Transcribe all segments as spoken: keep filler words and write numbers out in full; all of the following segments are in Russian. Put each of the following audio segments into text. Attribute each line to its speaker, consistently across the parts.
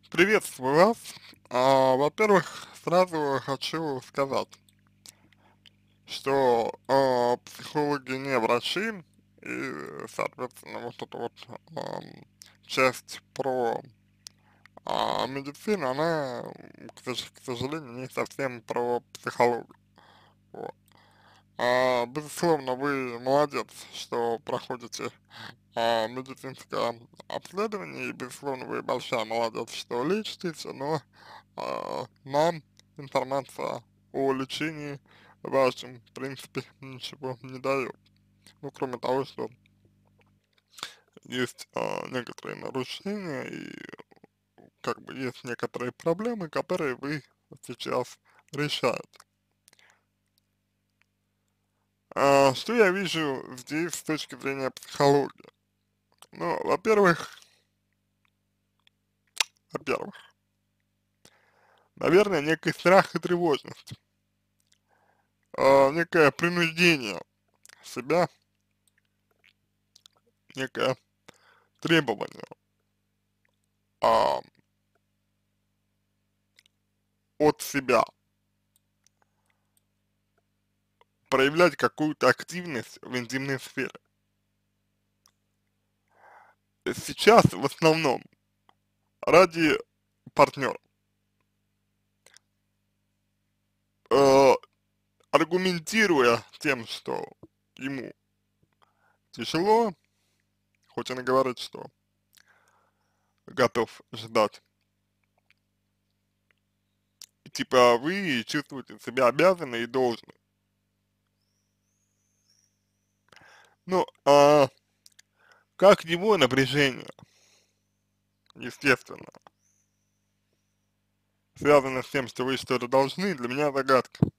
Speaker 1: Приветствую вас. А, во-первых, сразу хочу сказать, что а, психологи не врачи, и, соответственно, вот эта вот ам, часть про а, медицину, она, м, к, сож- к сожалению, не совсем про психологию. Вот. А, безусловно, вы молодец, что проходите а, медицинское обследование, и, безусловно, вы большая молодец, что лечитесь, но а, нам информация о лечении вашем, в принципе, ничего не дает. Ну, кроме того, что есть а, некоторые нарушения и как бы есть некоторые проблемы, которые вы сейчас решаете. А, что я вижу здесь с точки зрения психологии? Ну, во-первых, во-первых, наверное, некий страх и тревожность, а, некое принуждение себя, некое требование а, от себя, проявлять какую-то активность в интимной сфере. Сейчас в основном ради партнера, э, аргументируя тем, что ему тяжело, хоть он и говорит, что готов ждать, типа вы чувствуете себя обязаны и должны. Ну, а как его напряжение, естественно, связано с тем, что вы что-то должны, для меня загадка.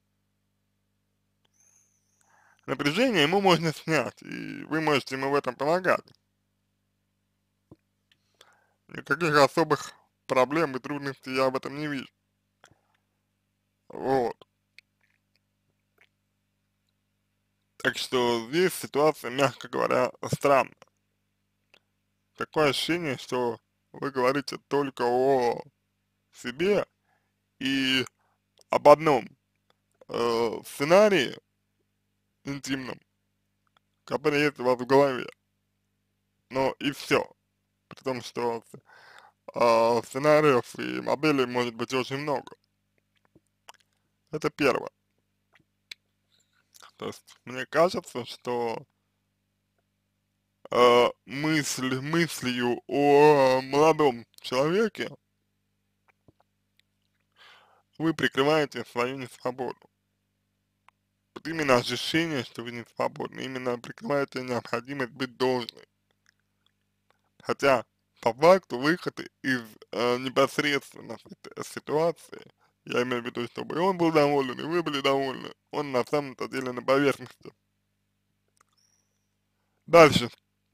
Speaker 1: Напряжение ему можно снять, и вы можете ему в этом помогать. Никаких особых проблем и трудностей я в этом не вижу. Вот. Так что здесь ситуация, мягко говоря, странная. Такое ощущение, что вы говорите только о себе и об одном э, сценарии интимном, который есть у вас в голове. Но и все. При том, что э, сценариев и моделей может быть очень много. Это первое. То есть мне кажется, что э, мысль, мыслью о молодом человеке вы прикрываете свою несвободу. Вот именно ощущение, что вы не свободны, именно прикрываете необходимость быть должной. Хотя, по факту, выход из э, непосредственно сит- ситуации, я имею в виду, чтобы и он был доволен, и вы были довольны, он на самом-то деле на поверхности. Дальше.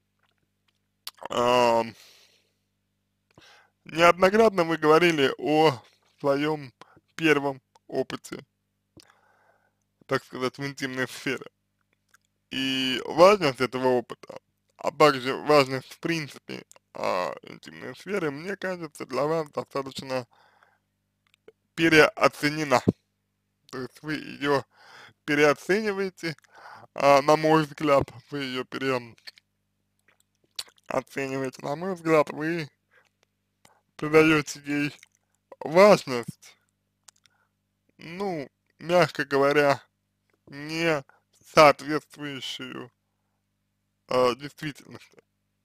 Speaker 1: Ам, неоднократно вы говорили о своем первом опыте, так сказать, в интимной сфере. И важность этого опыта, а также важность в принципе а, интимной сферы, мне кажется, для вас достаточно переоценена. То есть вы ее переоцениваете, а, на мой взгляд, вы ее переоцениваете, на мой взгляд, вы придаете ей важность, ну, мягко говоря, не соответствующую а, действительности.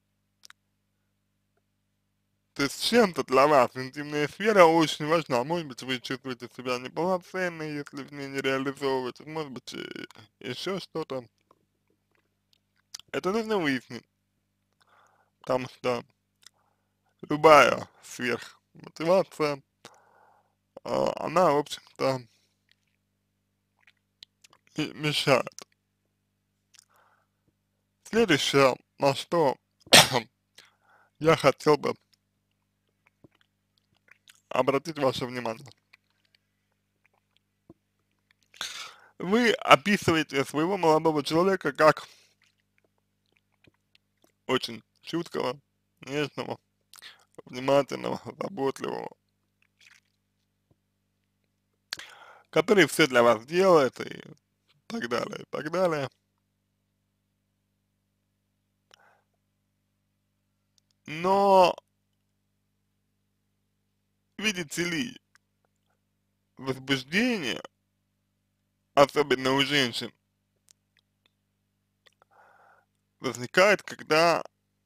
Speaker 1: То есть чем-то для вас интимная сфера очень важна. Может быть, вы чувствуете себя неполноценной, если в ней не реализовываете, может быть, еще что-то. Это нужно выяснить, потому что любая сверхмотивация, а, она, в общем-то, ме- мешает. Следующее, на что я хотел бы обратить ваше внимание. Вы описываете своего молодого человека как очень чуткого, нежного, внимательного, заботливого. который все для вас делает и так далее, и так далее. Но, видите ли, возбуждение, особенно у женщин, возникает, когда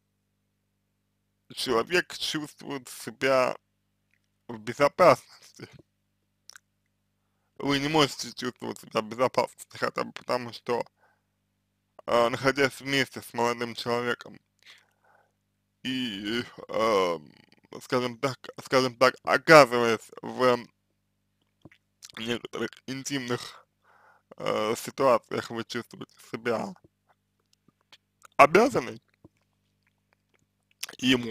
Speaker 1: человек чувствует себя в безопасности. Вы не можете чувствовать себя в безопасности, хотя бы потому, что, э, находясь вместе с молодым человеком и, э, скажем так, скажем так, оказываясь в некоторых интимных э, ситуациях, вы чувствуете себя обязанной ему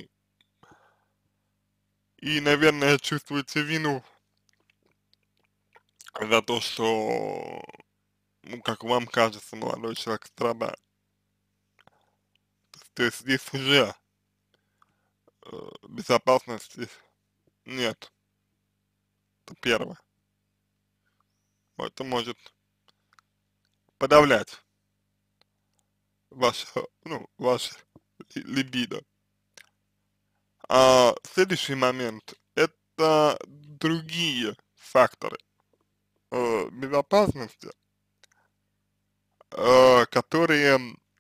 Speaker 1: и, наверное, чувствуете вину за то, что, ну, как вам кажется, молодой человек страдает. То есть здесь уже э, безопасности нет, это первое. Это может подавлять ваше, ну, ваше ли- либидо. А следующий момент — это другие факторы э, безопасности, э, которые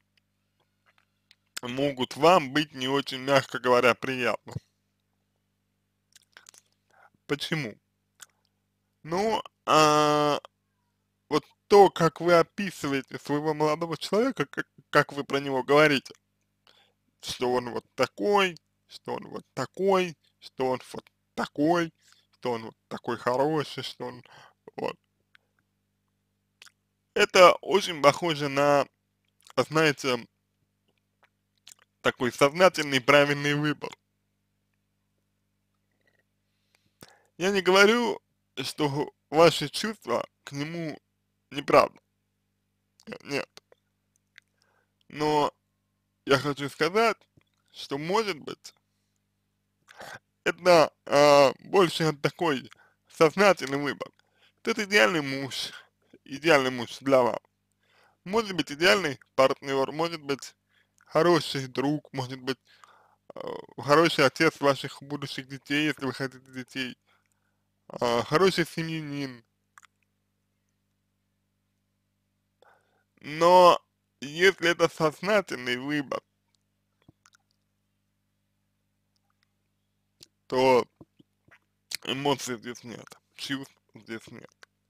Speaker 1: могут вам быть не очень, мягко говоря, приятны. Почему? Ну, а, вот то, как вы описываете своего молодого человека, как, как вы про него говорите, что он вот такой, что он вот такой, что он вот такой, что он вот такой хороший, что он вот. Это очень похоже на, знаете, такой сознательный правильный выбор. Я не говорю, что ваши чувства к нему неправда, нет. Но я хочу сказать, что может быть это а, больше такой сознательный выбор. Вот это идеальный муж, идеальный муж для вас. Может быть идеальный партнер, может быть хороший друг, может быть э, хороший отец ваших будущих детей, если вы хотите детей, э, хороший семьянин. Но если это сознательный выбор, то эмоций здесь нет, чувств здесь нет.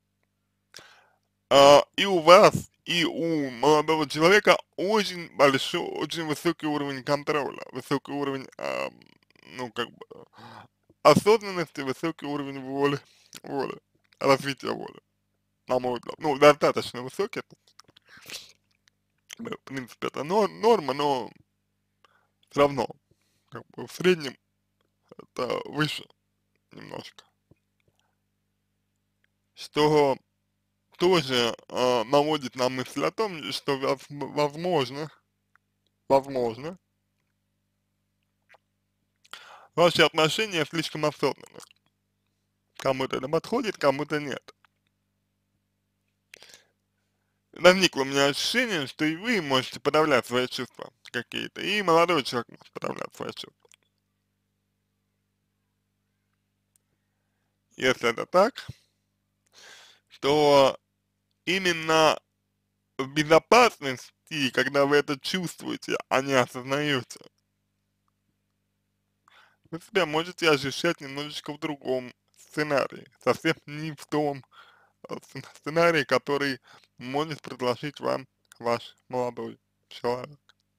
Speaker 1: А, и у вас, и у молодого человека очень большой, очень высокий уровень контроля, высокий уровень, а, ну, как бы, осознанности, высокий уровень воли, воли, развития воли, на мой взгляд. Ну, достаточно высокий, это, в принципе, это нор- норма, но все равно, как бы, в среднем это выше немножко. Что тоже а, наводит на мысль о том, что воз- возможно, возможно, ваши отношения слишком осознанны. Кому-то это подходит, кому-то нет. Возникло у меня ощущение, что и вы можете подавлять свои чувства какие-то, и молодой человек может подавлять свои чувства. Если это так, то именно в безопасности, когда вы это чувствуете, а не осознаете, вы себя можете ощущать немножечко в другом сценарии, совсем не в том э, сцен- сценарии, который может предложить вам ваш молодой человек.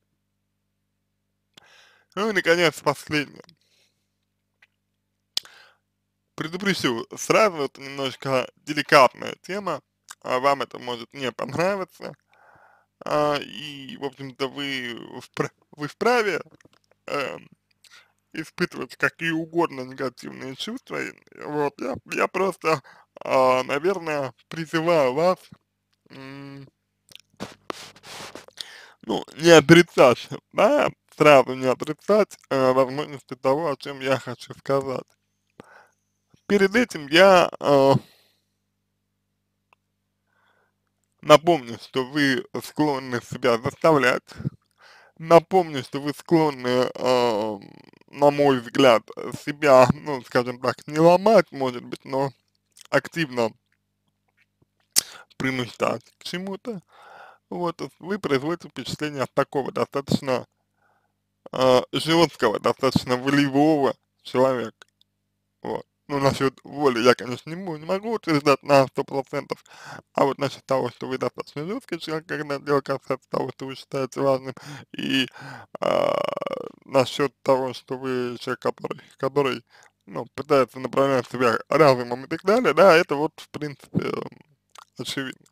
Speaker 1: Ну и, наконец, последнее. Предупрежу, сразу это немножко деликатная тема, а вам это может не понравиться, а, и, в общем-то, вы, впра- вы вправе эм, испытывать какие угодно негативные чувства. И, вот, я, я просто, а, наверное, призываю вас, м, ну, не отрицать, да, сразу не отрицать э, возможности того, о чем я хочу сказать. Перед этим я э, Напомню, что вы склонны себя заставлять. Напомню, что вы склонны, а, на мой взгляд, себя, ну, скажем так, не ломать, может быть, но активно принуждать к чему-то. Вот, то есть вы производите впечатление такого достаточно а, жесткого, достаточно волевого человека. Вот. Ну, насчет воли я, конечно, не, могу- не могу утверждать на сто процентов, а вот насчет того, что вы достаточно жесткий человек, когда дело касается того, что вы считаете важным, и а, насчет того, что вы человек, который, который ну, пытается направлять себя разумом и так далее, да, это вот, в принципе, м, очевидно.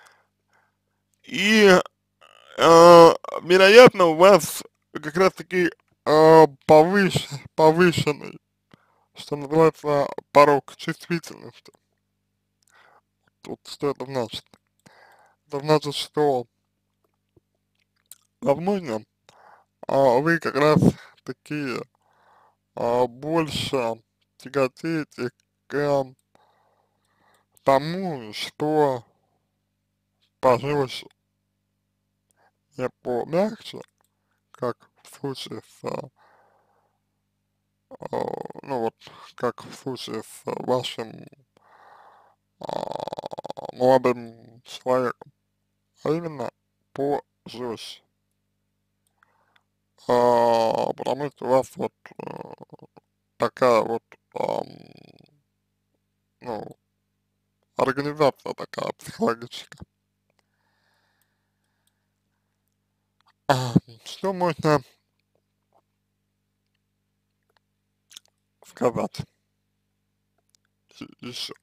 Speaker 1: И, а, вероятно, у вас как раз-таки а, повыш, повышенный, что называется, порог чувствительности. Вот что это значит? Это значит, что, возможно, а, вы как раз таки а, больше тяготеете к тому, что пожестче, не помягче, как в случае с, а, а, ну вот, как в случае с вашим а, молодым человеком, а именно пожестче. А, потому что у вас вот э, такая вот, ам, ну, организация такая психологическая. А, что можно сказать еще?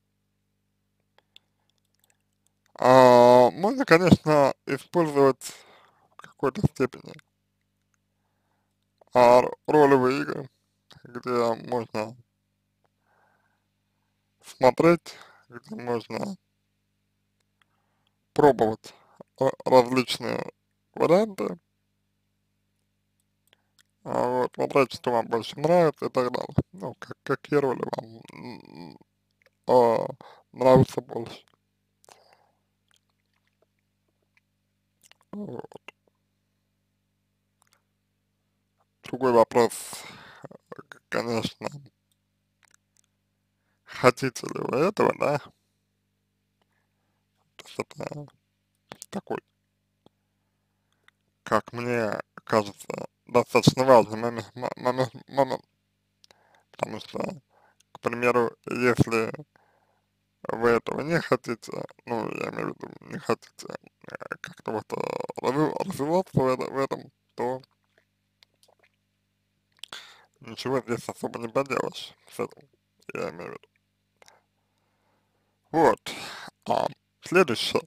Speaker 1: А, можно, конечно, использовать в какой-то степени а, ролевые игры, где можно смотреть, где можно пробовать а, различные варианты, а, вот, смотреть, что вам больше нравится и так далее. Ну, как, какие роли вам м, а, нравятся больше. Вот. Другой вопрос, к- конечно, хотите ли вы этого, да? То есть это такой, как мне кажется, достаточно важный момент, мо- момент, момент, потому что, к примеру, если вы этого не хотите, ну, я имею в виду, не хотите э, как-то вот э, разви- развиваться в, это- в этом, то ничего здесь особо не поделаешь с этим, я имею в виду. Вот, а, следующее.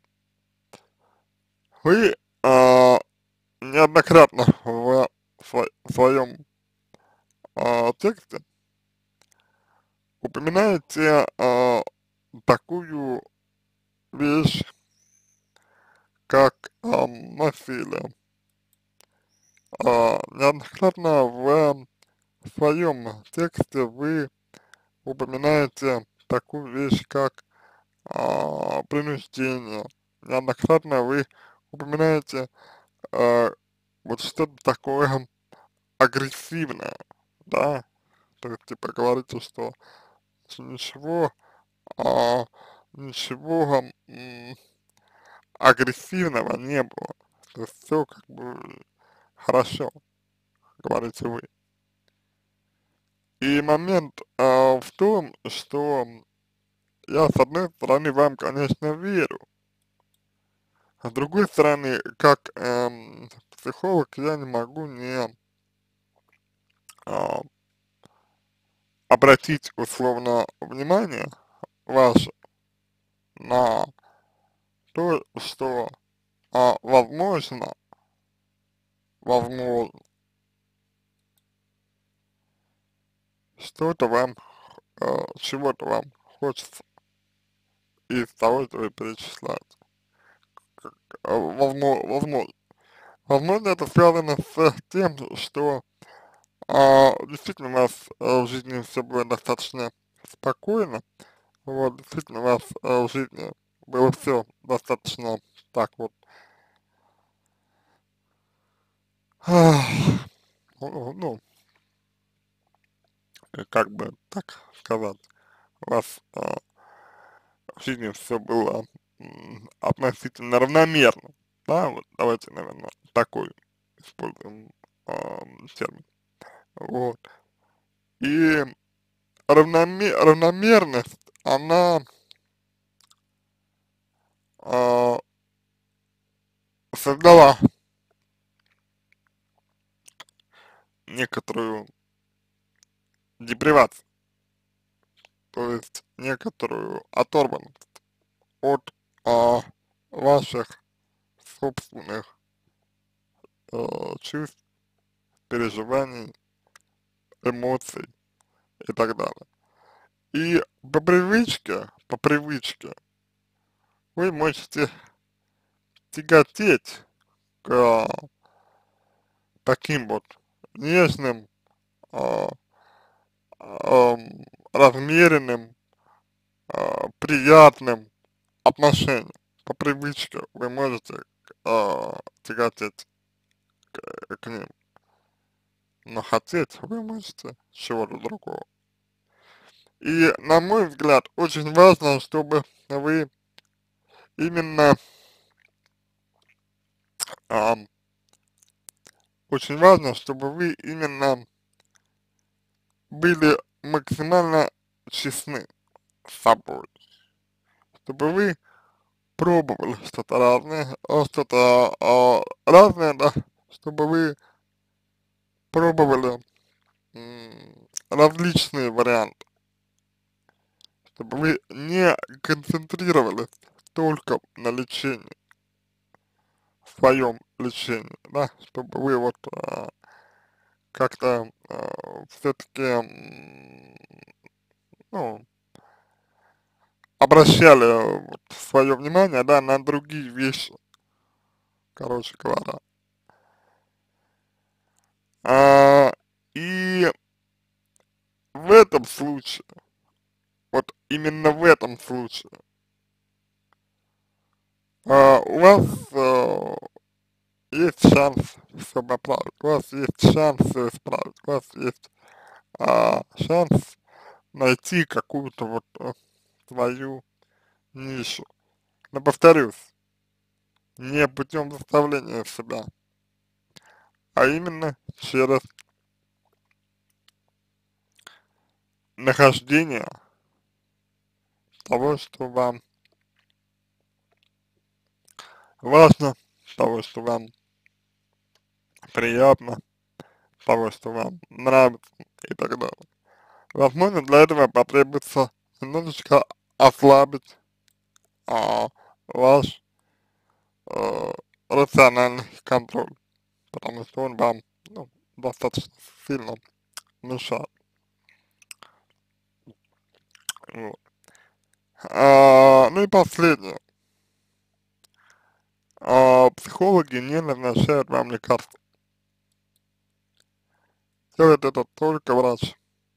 Speaker 1: Вы а, неоднократно в сво- своем а, тексте упоминаете а, такую вещь, как а, насилие. А, неоднократно в своем тексте вы упоминаете такую вещь, как а, принуждение. Неоднократно вы упоминаете а, вот что-то такое агрессивное, да, то есть, типа, говорите, что ничего, а, ничего м, агрессивного не было. То есть все как бы хорошо, говорите вы. И момент а, в том, что я с одной стороны вам, конечно, верю, а с другой стороны, как эм, психолог, я не могу не а, обратить условно внимание ваше на то, что а, возможно, возможно, что-то вам, э, чего-то вам хочется из того, что вы перечисляете. Возможно, возможно. Возможно, это связано с тем, что а, действительно у вас а, в жизни все было достаточно спокойно, вот, действительно у вас а, в жизни было все достаточно так вот, ах, ну, ну, э, как бы так сказать, у вас а, в жизни все было м, относительно равномерно, да, вот давайте, наверное, такой используем ам, термин, вот, и равноме- равномерность, она а, создала некоторую депривацию, то есть некоторую оторванность от а, ваших собственных э, чувств, переживаний, эмоций и так далее. И по привычке, по привычке вы можете тяготеть к таким вот нежным, а, ам, размеренным, а, приятным отношениям. По привычке вы можете а, тяготеть к, к ним, но хотеть вы можете чего-то другого. И, на мой взгляд, очень важно, чтобы вы именно, ам, очень важно, чтобы вы именно были максимально честны с собой, чтобы вы пробовали что-то разное, а, что-то а, разное, да, чтобы вы пробовали м, различные варианты, чтобы вы не концентрировались только на лечении, в своем лечении, да, чтобы вы вот а, как-то а, все-таки, ну, обращали вот свое внимание, да, на другие вещи, короче говоря. А, и в этом случае, вот именно в этом случае, а, у вас а, есть шанс все поправить, у вас есть шанс все исправить, у вас есть а, шанс найти какую-то вот а, свою нишу. Но повторюсь, не путем заставления себя, а именно через нахождение того, что вам важно, того, что вам приятно, того, что вам нравится и так далее. Возможно, для этого потребуется немножечко ослабить а, ваш э, рациональный контроль, потому что он вам ну, достаточно сильно мешает. Вот. А, ну и последнее. А, психологи не назначают вам лекарства. Делает это только врач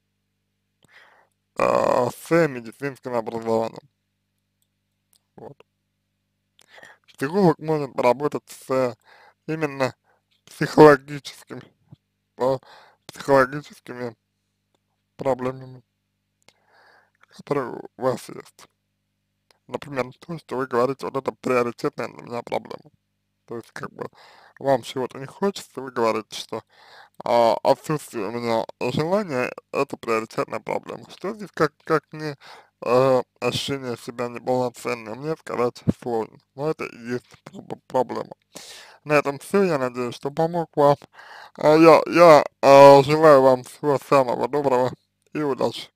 Speaker 1: а, с медицинским образованием. Вот. Психолог может поработать с именно психологическими, а, психологическими проблемами, которые у вас есть. Например, то, что вы говорите, вот это приоритетная для меня проблема. То есть, как бы, вам чего-то не хочется, вы говорите, что а, отсутствие у меня желания — это приоритетная проблема. Что здесь, как, как мне э, ощущение себя неполноценным, мне сказать сложно. Но это и есть проб- проблема. На этом все. Я надеюсь, что помог вам. А я, я а, желаю вам всего самого доброго и удачи.